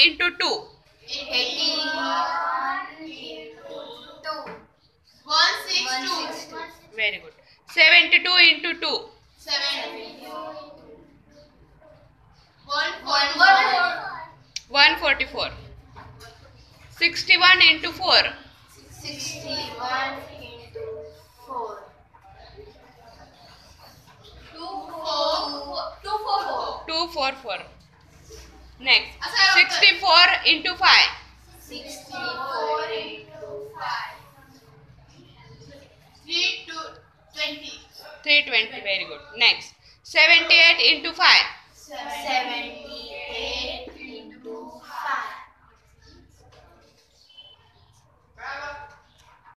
into 2. 81 into 2. 162. Very good. 72 into 2. 72. 144. 61 into 4. 61 into 4. 244. Next. 64 into 5. 64 into 5. 320. Very good. Next. 78 into 5. 78